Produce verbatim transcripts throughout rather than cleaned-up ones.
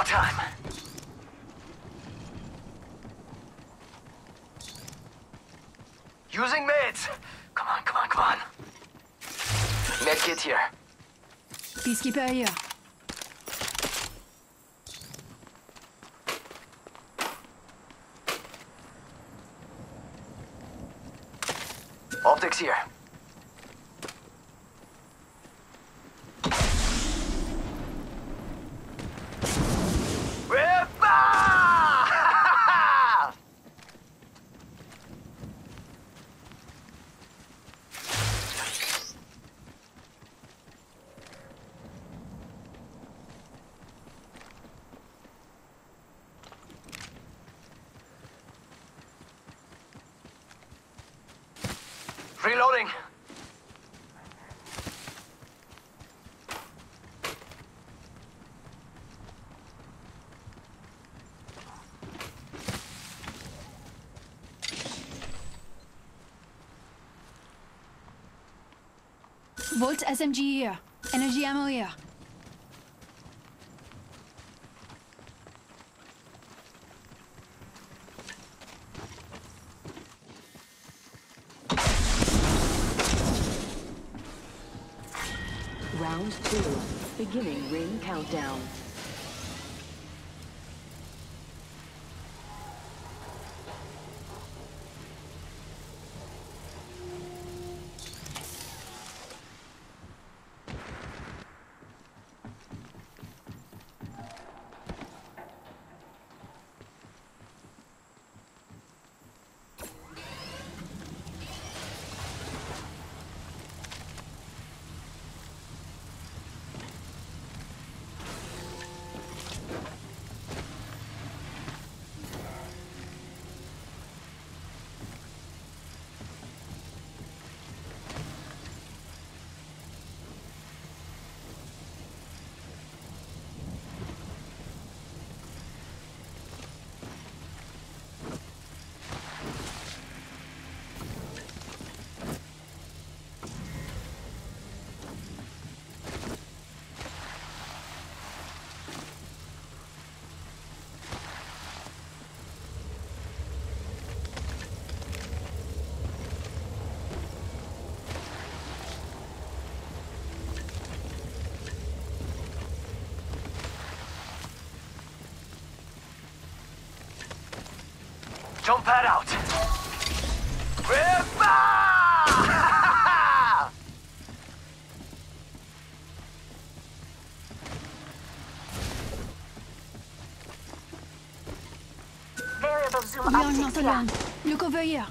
Go time! Using meds! Come on, come on, come on. Med kit here. Peacekeeper here. Optics here. Reloading. Volt S M G here. Energy ammo here. Round two, beginning ring countdown. Jump pad out. Rippa! Variable zoom We are optics not here. alone. Look over here.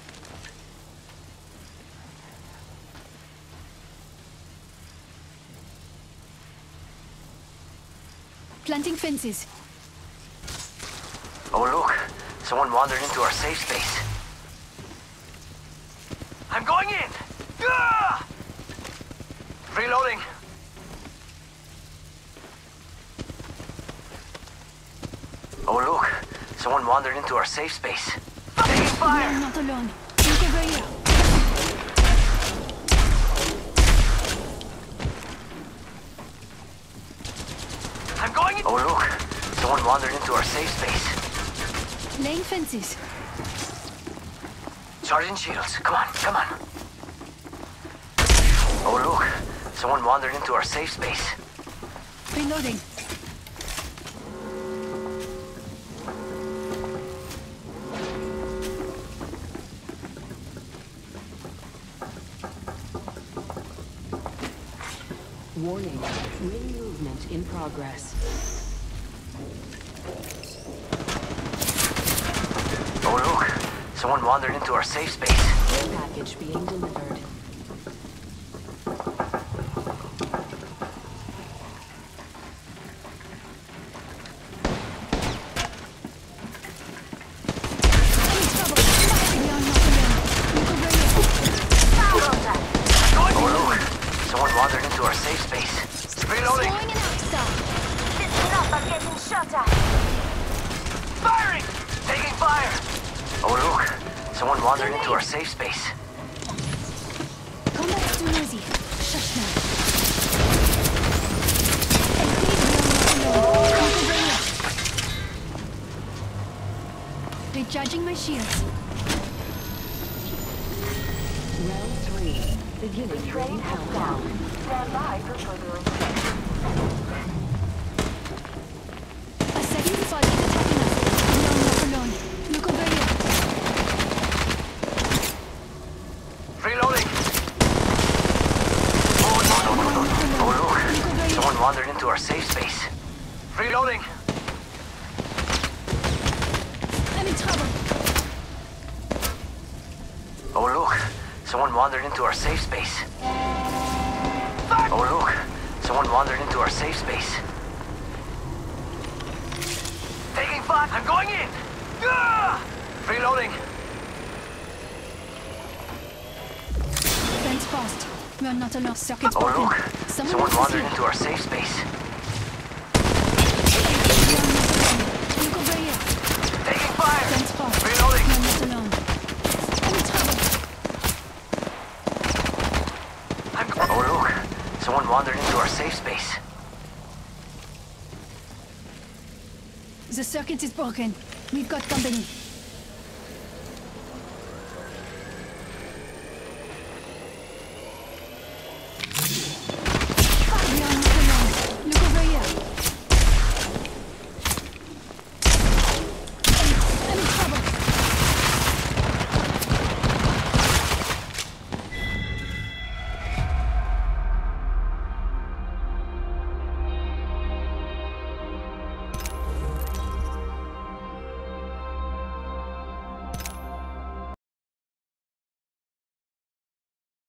Planting fences. Oh look, someone wandered into our safe space. I'm going in! Ah! Reloading. Oh look, someone wandered into our safe space. Taking We fire! are not alone. Look over here. I'm going in! Oh look, someone wandered into our safe space. Laying fences. Sergeant Shields, come on, come on. Oh look, someone wandered into our safe space. Reloading. Warning, ring movement in progress. Oh look, someone wandered into our safe space. Care package being delivered. Any trouble? We are not alone. Look over here. Oh look, someone wandered into our safe space. Reloading. Throwing an arc star. Listen up, I'm getting shot at. Firing! Taking fire! Oh look, someone wandered into our safe space. Combat is too noisy. Shush now. Look over here. Charging my shields. Round three. Beginning ring countdown. Stand by for further inspection. A second assault is attacking us. We are not alone. Look over here. Reloading! Oh, no, no, no, no. Oh, look. Someone wandered into our safe space. Reloading! I'm in trouble. Oh, look. Someone wandered into our safe space. Oh, look. Someone wandered into our safe space. Taking fire. I'm going in! Ah! Reloading! Fence fast. We are not alone. Circuit's Oh, broken. look. Someone, Someone else is wandered here. into our safe space. We are not alone. Look over here. Taking fire! Fence fast. Reloading! We are not alone. I'm in trouble. I'm... Oh, look. Someone wandered into our safe space. The circuit is broken. We've got company.